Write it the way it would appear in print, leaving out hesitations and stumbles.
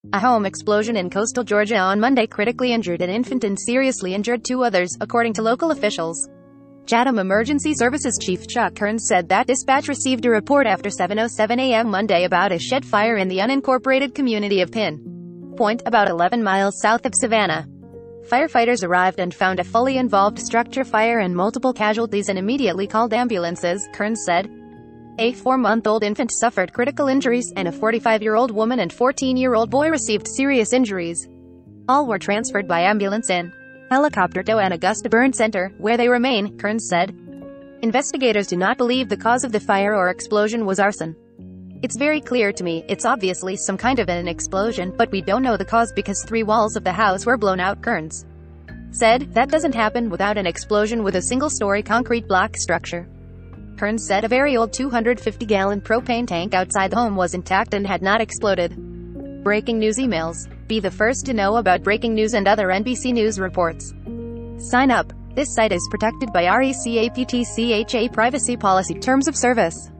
A home explosion in coastal Georgia on Monday critically injured an infant and seriously injured two others, according to local officials. Chatham Emergency Services Chief Chuck Kearns said that dispatch received a report after 7:07 a.m. Monday about a shed fire in the unincorporated community of Pin Point, about 11 miles south of Savannah. Firefighters arrived and found a fully involved structure fire and multiple casualties and immediately called ambulances, Kearns said. A 4-month-old infant suffered critical injuries, and a 45-year-old woman and 14-year-old boy received serious injuries. All were transferred by ambulance in helicopter to an Augusta Burn Center, where they remain, Kearns said. Investigators do not believe the cause of the fire or explosion was arson. It's very clear to me, it's obviously some kind of an explosion, but we don't know the cause because 3 walls of the house were blown out, Kearns said. That doesn't happen without an explosion with a single-story concrete block structure. Kearns said a very old 250-gallon propane tank outside the home was intact and had not exploded. Breaking news emails. Be the first to know about breaking news and other NBC News reports. Sign up. This site is protected by RECAPTCHA Privacy Policy Terms of Service.